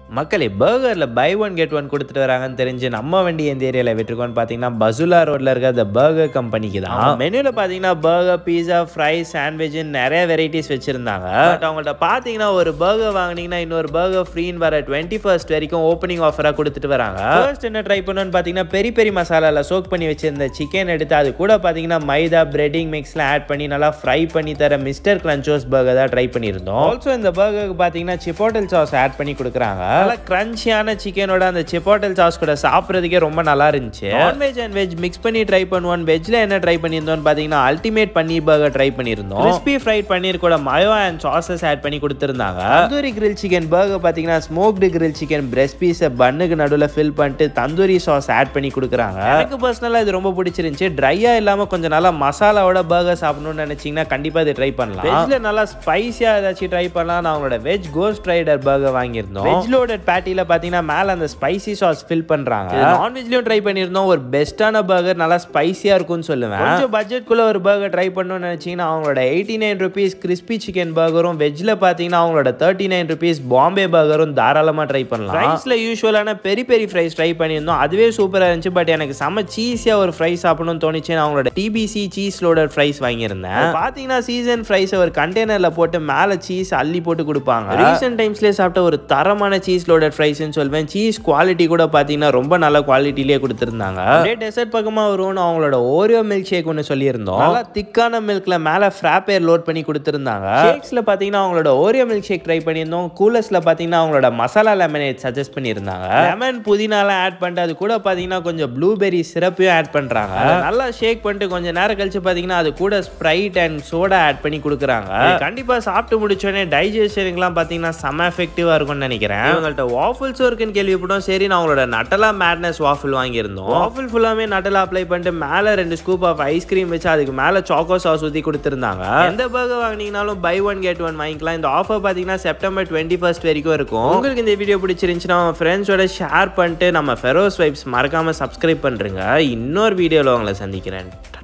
மக்களே பர்கர்ல buy one get one கொடுத்துட்டு வராங்கன்னு தெரிஞ்சு நம்ம வண்டி எந்த ஏரியாவில் விட்டுருக்கோன்னு பார்த்தீங்கன்னா பசுலா ரோட்ல இருக்க அந்த பர்கர் கம்பெனிக்கு தான். மெனுவில் பார்த்தீங்கன்னா பர்கர், பீஸா, ஃப்ரைஸ், சாண்ட்விச் நிறைய வெரைட்டிஸ் வச்சிருந்தாங்க. பட் அவங்கள்ட்ட பார்த்தீங்கன்னா ஒரு பர்கர் வாங்கினீங்கன்னா இன்னொரு பர்கர் ஃப்ரீன்னு வர 21st வரைக்கும் ஓப்பனிங் ஆஃபராக கொடுத்துட்டு வராங்க. ஃபர்ஸ்ட் என்ன ட்ரை பண்ணணும்னு பார்த்தீங்கன்னா பெரி பெரி மசாலால சோக் பண்ணி வச்சிருந்த சிக்கன் எடுத்து அது கூட பார்த்தீங்கன்னா மைதா பிரெட்டிங் மிக்ஸ்லாம் ஆட் பண்ணி நல்லா ஃப்ரை பண்ணி தர மிஸ்டர் கிரன்ச்சோஸ் பர்கர் தான் ட்ரை பண்ணியிருந்தோம். ஆல்சோ இந்த பர்கருக்கு பார்த்தீங்கன்னா சிப்போட்டல் சாஸ் ஆட் பண்ணி கொடுக்குறாங்க. கிரன்ச்சியான சிக்கனோட அந்த சிப்போட்டல் சாஸ் கூட சாப்பிட்றதுக்கே ரொம்ப நல்லா இருந்துச்சு. நான்வெஜ் அண்ட் வெஜ் மிக்ஸ் பண்ணி ட்ரை பண்ணுவோம். வெஜ்ல என்ன ட்ரை பண்ணியிருந்தோம் பார்த்தீங்கன்னா அல்டிமேட் பன்னீர் பர்கர் ட்ரை பண்ணியிருந்தோம். கிறிஸ்பி ஃப்ரைட் பன்னீர் கூட மயோ அண்ட் சாசஸ் ஆட் பண்ணி கொடுத்துருந்தாங்க. தந்தூரி கிரில் சிக்கன் பர்கர் பார்த்தீங்கன்னா ஸ்மோக்டு கிரில் சிக்கன் பிரெஸ்ட் பீஸை பன்னுக்கு நடுவில் ஃபில் பண்ணிட்டு தந்தூரி சாஸ் ஆட் பண்ணி கொடுக்குறாங்க. எனக்கு பர்சனலாக இது ரொம்ப பிடிச்சிருந்துச்சு. ட்ரையா இல்லாமல் கொஞ்சம் நல்லா மசாலாவோட பர்கர் சாப்பிடணும்னு நினைச்சீங்கன்னா கண்டிப்பாக இது ட்ரை பண்ணலாம். வெஜ்ல நல்லா ஸ்பைசியா ஏதாச்சும் ட்ரை பண்ணலாம். நான் அவங்களோட வெஜ் கோஸ்ட் ரைடர் பர்கர் வாங்கியிருந்தோம். வெஜ் லோடட் பேட்டில பாத்தீங்கன்னா மேல அந்த ஸ்பைசி சாஸ் ஃபில் பண்றாங்க. நான்வெஜ்லயும் ட்ரை பண்ணிருந்தோம். ஒரு பெஸ்டான பர்கர் நல்லா ஸ்பைசியா இருக்கும்னு சொல்லுவேன். கொஞ்சம் பட்ஜெட் குள்ள ஒரு பர்கர் ட்ரை பண்ணணும்னு நினைச்சீங்கன்னா அவங்களோட 89 rupees கிறிஸ்பி சிக்கன் பர்கரும், வெஜ்ல பாத்தீங்கன்னா அவங்களோட 39 rupees பாம்பே பர்கரும் தாராளமா ட்ரை பண்ணலாம். ஃப்ரைஸ்ல யூசுவலான பெரி பெரி ஃப்ரைஸ் ட்ரை பண்ணியிருந்தோம். அதுவே சூப்பரா இருந்துச்சு. பட் எனக்கு செம சீஸியா ஒரு ஃப்ரை சாப்பிடணும்னு தோணுச்சு. நான் அவங்களோட TBC Cheese Loaded Fries வாங்கியிருந்தேன். பாத்தீங்கன்னா சீசன் ஃப்ரைஸ் ஒரு கண்டெய்னர்ல போட்டு மேல சீஸ் அள்ளி போட்டு கொடுப்பாங்க. ரீசென்ட் டைம்ஸ்லயே சாப்பிட்ட ஒரு தரமான சீஸ் லோடட் ஃப்ரைஸ்னு சொல்வேன். சீஸ் குவாலிட்டி கூட பார்த்தீங்கன்னா ரொம்ப நல்ல குவாலிட்டிலேயே கொடுத்துருந்தாங்க. டெசர்ட் பக்கமாக வரும்னு அவங்களோட ஓரியோ மில்க் ஷேக் ஒன்று சொல்லியிருந்தோம். நல்லா திக்கான மில்க்ல மேலே ஃப்ராப்பே லோட் பண்ணி கொடுத்துருந்தாங்க. ஷேக்ஸ்ல பார்த்தீங்கன்னா அவங்களோட ஓரியோ மில்க் ஷேக் ட்ரை பண்ணியிருந்தோம். கூலர்ஸ்ல பார்த்தீங்கன்னா அவங்களோட மசாலா லெமனேட் சஜஸ்ட் பண்ணியிருந்தாங்க. லெமன் புதினாலாம் ஆட் பண்ணிட்டு அது கூட பார்த்தீங்கன்னா கொஞ்சம் ப்ளூபெரி சிரப்பையும் ஆட் பண்ணுறாங்க. நல்லா ஷேக் பண்ணிட்டு கொஞ்சம் நேரம் கழிச்சு பார்த்தீங்கன்னா அது கூட ஸ்ப்ரைட் அண்ட் சோடா ஆட் பண்ணி கொடுக்குறாங்க. கண்டிப்பாக சாப்பிட்டு முடிச்சோடனே டைஜஷனுக்குலாம் பார்த்தீங்கன்னா செம எஃபெக்டிவாக இருக்கும்னு நினைக்கிறேன். இவங்கள்ட்ட வாஃபிள்ஸும் இருக்குன்னு கேள்விப்பட்டோம். சரி நான் அவங்களோட நட்டலா மேட்னஸ் வாஃபிள் வாங்கியிருந்தோம். வாஃபிள் ஃபுல்லாமே நட்டலா அப்ளை பண்ணிட்டு மேலே 2 ஸ்கூப் ஆஃப் ஐஸ்கிரீம் வச்சு அதுக்கு மேலே சாக்கோ சாஸ் ஊற்றி கொடுத்துருந்தாங்க. எந்த பர்கர் வாங்கினீங்கனாலும் பை ஒன் கெட் ஒன் வாங்கிக்கலாம். இந்த ஆஃபர் பார்த்தீங்கன்னா செப்டம்பர் 21st வரைக்கும் இருக்கும். உங்களுக்கு இந்த வீடியோ பிடிச்சிருந்துச்சுன்னா ஃப்ரெண்ட்ஸோட ஷேர் பண்ணிட்டு நம்ம ஃபெரோஸ் வைப்ஸ் மறக்காமல் சப்ஸ்கிரைப் பண்ணுறேங்க. இன்னொரு வீடியோவில் உங்களை சந்திக்கிறேன்.